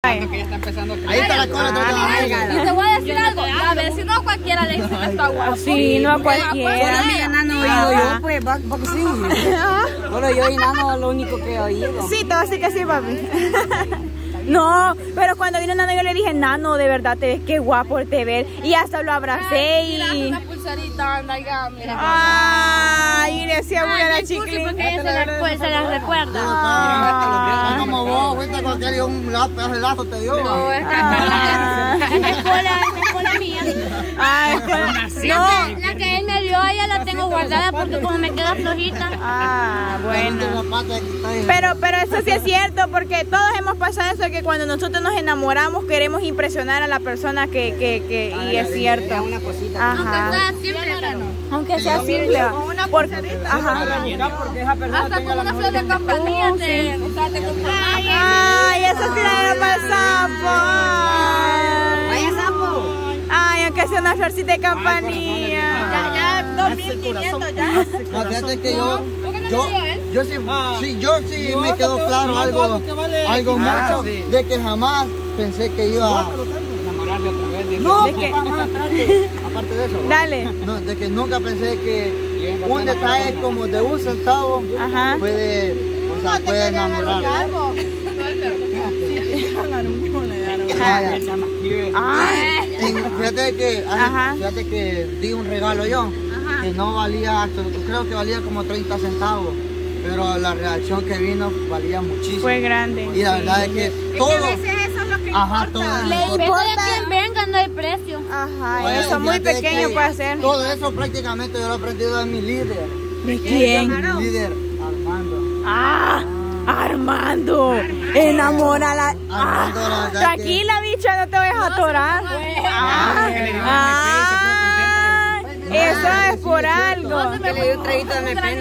Que ya está empezando a ahí está la cola. Y te voy a decir algo, a ver, si no a cualquiera le dice que está guapo. Sí, no a cualquiera. Enano he oído yo, pues, porque sí. Solo yo y Nano lo único que he oído. Sí, todo así que sí, papi. No, pero cuando vino Nano yo le dije, Nano, de verdad te ves qué guapo te ves. Y hasta lo abracé y... Mira, una pulserita, anda, mira. Ay, le decía muy a la chiquilín. Porque ella se las recuerda. Como vos, fuiste con aquel un lazo te dio. No, es cola mía. Ay, No, la que él me dio, ella la tengo guardada porque como me queda flojita. Ah, bueno. Pero eso sí es cierto, porque todos hemos pasado eso, que cuando nosotros nos enamoramos queremos impresionar a la persona y es cierto. Una cosita. Ajá. Aunque sea simple. Ajá. Hasta con una flor de campanilla te compras. Ay, eso sí la era para el sapo. Vaya sapo. Ay, aunque sea una florcita de campanilla. Ya, 2500 ya. No, fíjate que yo sí me quedó claro algo mucho de que jamás pensé que iba a enamorarle otra vez. no, aparte de eso. Dale. No, de que nunca pensé que un detalle como de un centavo puede enamorar. Fíjate que di un regalo yo que no valía, creo que valía como 30 centavos, pero la reacción que vino valía muchísimo. Fue grande. Y la verdad es que todo. Eso es lo que importa. Le importa quien venga, no hay precio. Ajá, Oye, eso es muy pequeño para hacer. Todo eso prácticamente yo lo he aprendido de mi líder. ¿De quién? Mi líder, Armando. Ah, Armando. Enamórala. Armando, la verdad Tranquila, bicha, no te vayas a atorar. Eso es por algo. Que le dio un traguito de mi pena.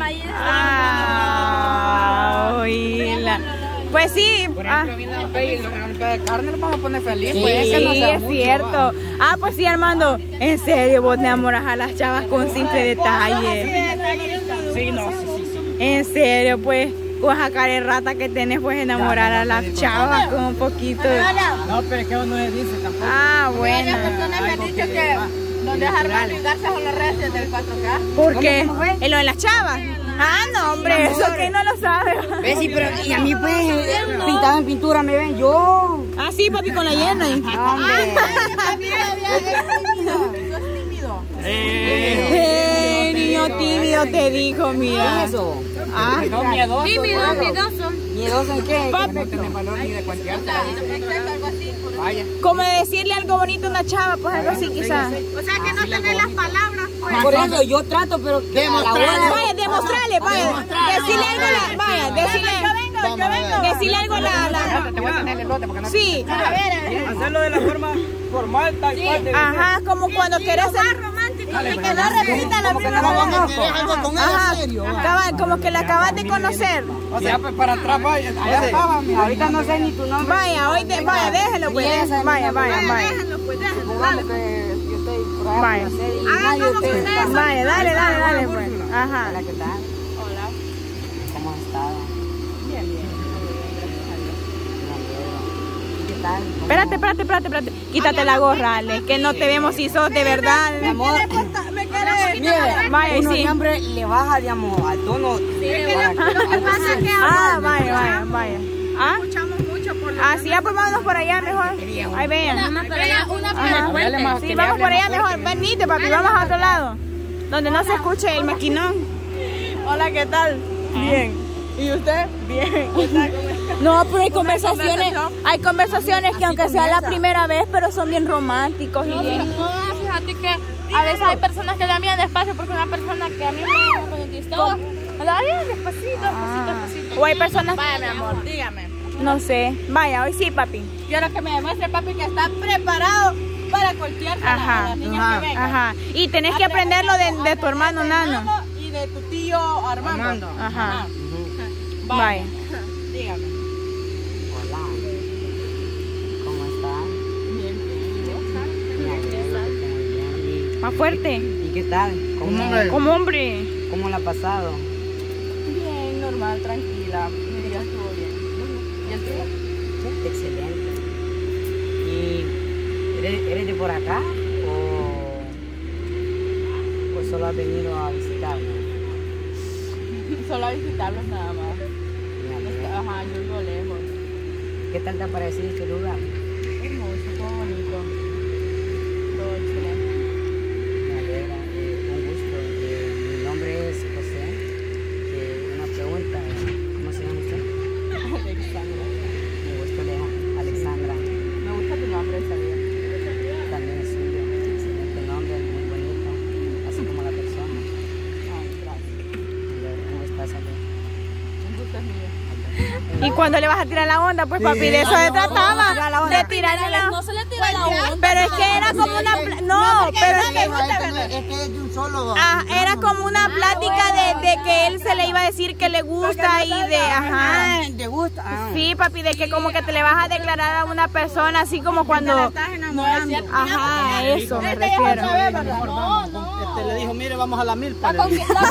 Oíla. Pues sí. Por ejemplo, viene el pay y lo de carne lo vamos a poner feliz. Sí, Pues ese no sea es mucho, cierto. va. Ah, pues sí, Armando. En serio, vos te enamoras a las chavas con simple detalle. Sí, no, sí. En serio, pues, con esa cara de rata que tenés, pues enamorar a las chavas con un poquito. No, pero es que uno se dice tampoco. Ah, bueno. Varias personas me han dicho que no dejar de ligarse con los redes del 4K. ¿Por qué? ¿En lo de las chavas? Ah, no, hombre, eso que no lo sabe. ¿Ves? Sí, pero y a mí pues pintado en pintura me ven yo. Ah, sí, papi, con la llena. Niño tímido te dijo, mira. Eso. Ah, No, miedoso. Miedoso. ¿Miedoso en qué? Que no tenés valor ni de cualquier otra. Vaya. como decirle algo bonito a una chava, pues algo así quizás. O sea que no tenés las palabras, pues. Por eso yo trato, pero que a la hora... Vaya, demostrarle, vaya. Decirle algo a la... Vaya, decirle algo a la... Te voy a tener el lote porque no. Sí. Hacerlo de la forma formal, tal cual. Ajá, como cuando querés ser... romántico. Y que no repita la misma cosa. Ajá, cabal, como que la acabas de conocer. O sea, pues para atrás, vaya. Allá estaba, mira. Ahorita no sé ni tu nombre. Vaya, hoy vaya, déjelo pues. Vaya. Déjenlo, pues, déjenlo. Supongamos que yo estoy por allá Vaya. por hacer y Hagan nadie como ustedes ustedes. está. Vaya, dale pues. Ajá. Hola, ¿qué tal? Hola. ¿Cómo has estado? Bien. ¿Qué tal? Espérate. Quítate la gorra, Ale, que no te vemos si sos de verdad. Mi amor, mire, Vaya, uno sí. siempre le baja, digamos, al tono. Lo que pasa es que Ah, vaya. ¿Ah? escuchamos mucho por lo Ah, sí, ya pues vámonos por allá mejor. Ahí vean. una Ajá. pregunta. Sí, vamos por allá mejor. Venite, papi, vamos a otro lado. Donde no se escuche el maquinón. Hola, ¿qué tal? Bien. ¿Y usted? Bien. No, pero hay conversaciones que aunque sea la primera vez, pero son bien románticos y bien. No, fíjate que a veces hay personas que dan bien despacio porque una persona que a mí me conquistó. Da bien despacito. O hay personas... Vaya, mi amor, dígame. No sé. Vaya, hoy sí, papi. Quiero que me demuestre, papi, que está preparado para cualquier Ajá. las niñas que vengan. Ajá. Y tenés que aprenderlo de tu hermano Nano. Y de tu tío Armando. Ajá. Vaya. Dígame. Hola. ¿Cómo estás? Bien. Me alegro que estés muy bien. Más fuerte. ¿Y qué tal? Como hombre. ¿Cómo la ha pasado? Bien, normal, tranquila. Mi día estuvo bien. ¿Y el tuyo? Excelente. normalmente por acá o solo has venido a visitarme? Solo a visitarlos nada más. Ajá, yo vivo lejos. ¿Qué tal te ha parecido este lugar? Hermoso, todo bonito. Todo excelente. Me alegra, un gusto. Mi nombre es José. Una pregunta, ¿cómo se llama usted? Alexandra. Me gusta Alexandra. Me gusta tu nombre, sabía. También es suyo. Excelente nombre, muy bonito. Así como la persona. Ay, gracias. ¿Cómo estás, Ale? Un gusto es mío. ¿Y cuándo le vas a tirar la onda? Pues papi, de eso se trataba, de tirarle la onda. No se le tira la onda. Pero es que era como una... No, pero es que... Es que es de un solo. Ah, era como una plática de que él se le iba a decir que le gusta y de... Ajá. ¿Te gusta? Ah. Sí, papi, de que como que te le vas a declarar a una persona así como cuando... Ajá, a eso me refiero. Le dijo, mire, vamos a la milpa. Le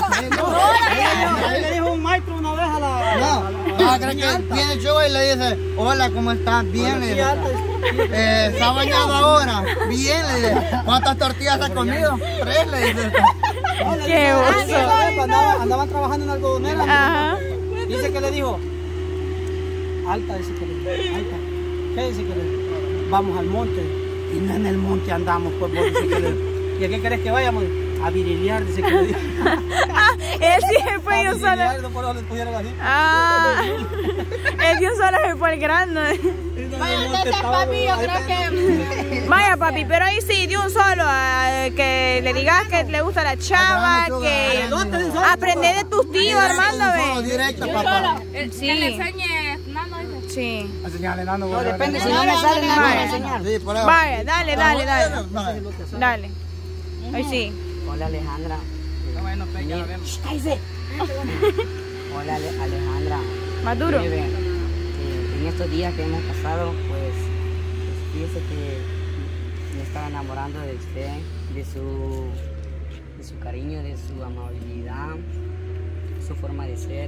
dijo un maestro una vez a la... No, creo que viene yo y le dice, hola, ¿cómo estás? Bien, le dice. ¿Está bañado ahora? Bien, le dice. ¿Cuántas tortillas has comido? 3, le dice. Qué oso. Andaban trabajando en algodonera. Ajá. Dice que le dijo, alta, dice que le dijo, alta. ¿Qué dice que le dijo? Vamos al monte. Y no en el monte andamos, pues vos, dice que le dijo. ¿Y a qué querés que vayamos? A virilear, dice que le dijo. Él sí se fue de un solo. No por eso le pusieron así. Ah, él de un solo se fue el grande. Vaya, entonces, papi, yo creo que... Vaya, papi, pero ahí sí, de un solo. Que le digas que le gusta la chava, que aprende de tus tíos, Armando, ve. Directo, papá. Sí. Que le enseñe... No, dice. Sí. No, depende, si no me sale nada, voy a enseñar. Sí, por ahí. Vaya, dale. Dale. Ahí sí. Hola, Alejandra. Bueno, pues ya lo vemos. Hola, Alejandra. Más duro. Mire, en estos días que hemos pasado, pues fíjese que me estaba enamorando de usted, de su cariño, de su amabilidad, su forma de ser.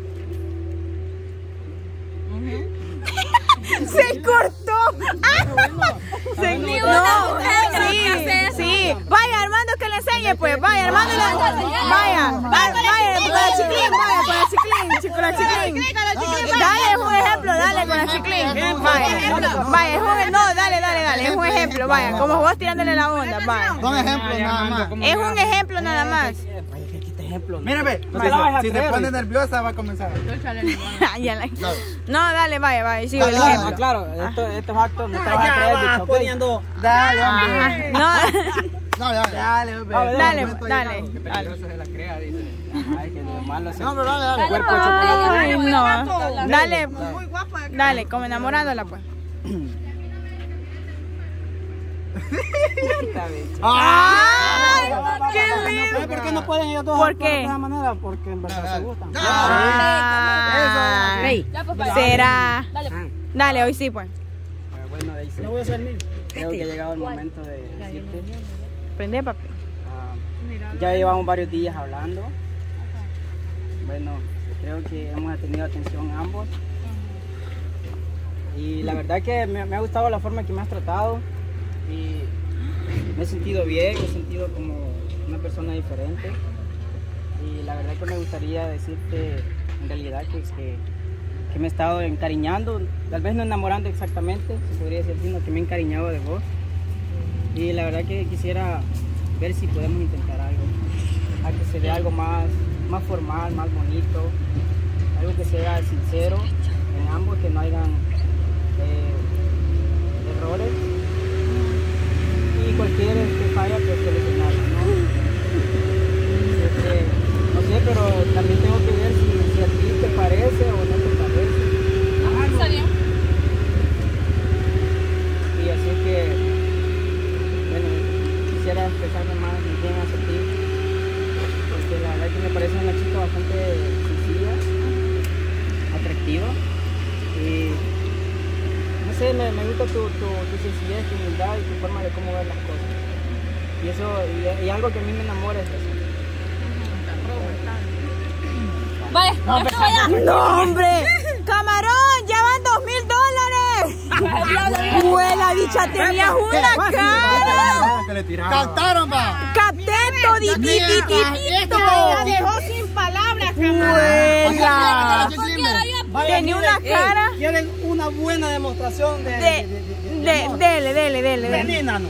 Se cortó. Sí. Vaya, Armando, que le enseñe, pues. Vaya, Armando. Vaya, con la chiclín, con la chiclín. Dale, es un ejemplo, dale con la chiclín. Vaya, es un ejemplo, vaya. Como vos tirándole la onda, vaya. Son ejemplos nada más. Es un ejemplo nada más. Mírame, si te pones nerviosa va a comenzar. No, dale, vaya, sigo el ejemplo. Claro, estos actos no te vas a creer, bicho. Poniendo... Dale, hombre. No. Dale, hombre. Dale. No, pero dale. Ay, no. Dale, como enamorándola, pues. ¡Ay! ¡Qué lindo! ¿Por qué no pueden ellos dos ¿Por actuar qué? de esa manera? Porque en verdad se gustan. Ay, será. Dale, hoy sí, pues. Bueno, Daisy, voy a hacer mío. Creo que ha llegado el momento de decirte. Prende, papi. Ya llevamos varios días hablando. Bueno, creo que hemos tenido atención ambos. Y la verdad que me ha gustado la forma que me has tratado. Y me he sentido bien, me he sentido como una persona diferente. Y la verdad que me gustaría decirte en realidad que me he estado encariñando, tal vez no enamorando exactamente, se podría decir, sino que me he encariñado de vos. Y la verdad que quisiera ver si podemos intentar algo, a que se vea algo más formal, más bonito, algo que sea sincero en ambos, que no hayan errores. Y cualquier que falla, pues solucionarlo, ¿no? No sé, pero también tengo que ver si a ti te parece o no te parece. Está bien. Y así que, bueno, quisiera expresarme más bien hacia ti, porque la verdad que me parece una chica bastante sencilla, atractiva, y no sé, me gusta tu sencillez, tu humildad y tu forma de cómo ver las cosas. Y eso, y algo que a mí me enamora es eso. Vaya, No, hombre. Camarón, ya van $2,000. Vuela bicha, tenías una cara. Cantaron, va. Capté toditititito. La dejó sin palabras, Huela. Tenía una cara. ¿Quieren una buena demostración Dele. Nano?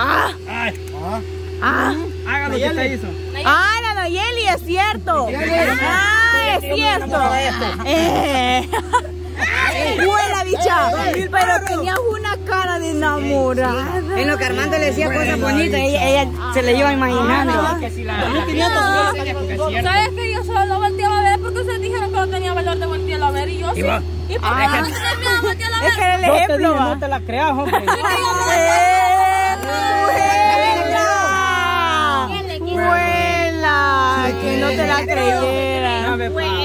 Haga lo que usted hizo. La Nayeli, es cierto. Es cierto. Huela, bicha. Pero tenías una cara de enamorada. En lo que Armando le decía cosas bonitas, ella se le iba imaginando. ¿Sabes que yo solo lo volteaba a ver porque ustedes dijeron que no tenía valor de voltearlo a ver y yo sí? ¿Y por qué no tenía miedo de voltearlo a ver? Es que era el ejemplo. No te la creas, hombre. Huela, que no te la creyera.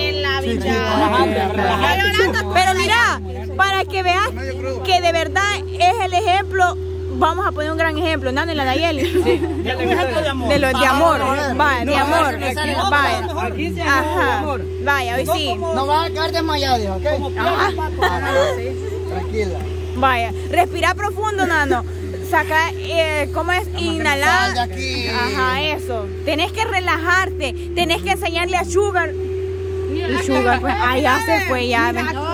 Pero mira, para que veas que de verdad es el ejemplo, vamos a poner un gran ejemplo, Nano y la Nayeli. Un ejemplo de amor. De los de amor. Vaya, de amor. Vaya. Aquí se Ajá. amor. Vaya, hoy sí. No vas a quedar desmayado, ¿ok? Tranquila. Vaya, respira profundo, Nano. Saca, ¿cómo es? Inhalar. de aquí. Ajá, eso. Tenés que relajarte. Tenés que enseñarle a Sugar. Y Sugar, pues, ya se fue, ya.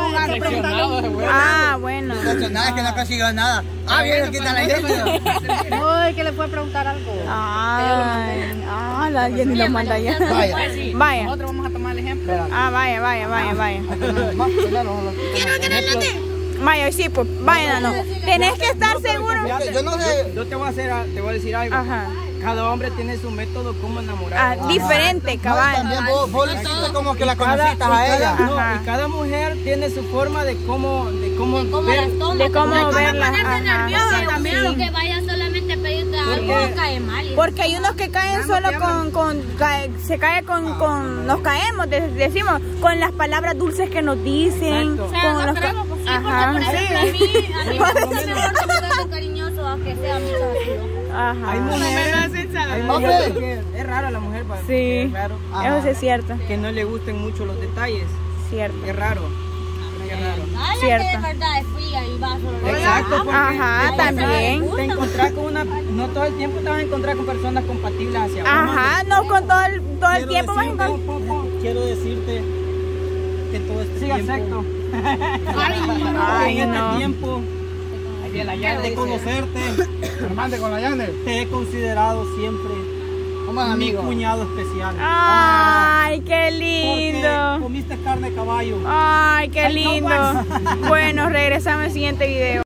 Bueno. Nada, es que no consiguió nada. Bien, quita la idea. No, es que le puede preguntar algo. La Jenny lo manda ya. Vaya. Nosotros vamos a tomar el ejemplo. Vaya. Vaya, sí, pues, vaya, no. Tenés que estar seguro. Yo no sé. Yo te voy a decir algo. Ajá. Cada hombre tiene su método como enamorar. Diferente, cabal. También vos le hiciste como que la conociste a ella. Ajá. Y cada mujer tiene su forma de cómo De cómo verla. También que vaya solamente a pedirte algo cae mal. Porque hay unos que caen solo se cae nos caemos, decimos, con las palabras dulces que nos dicen. Con los Ajá. Por ejemplo, a mí me gusta mejor que sea cariñoso a que sea mucho vacío. Ajá. hay mujeres que es raro la mujer, Sí, es raro. eso sí es cierto. Que no le gusten mucho los detalles. Cierto. Es raro. Que de verdad es fría y va solo. Exacto. porque Ajá, también. Te encontrás con no todo el tiempo te vas a encontrar con personas compatibles hacia vos. Ajá, no con todo el tiempo vas a encontrar. Quiero decirte que todo este tiempo. Ay, en no. este tiempo de conocerte, te he considerado siempre mi cuñado especial. Ay, qué Porque lindo. comiste carne de caballo. Ay, qué lindo. Bueno, regresamos al siguiente video.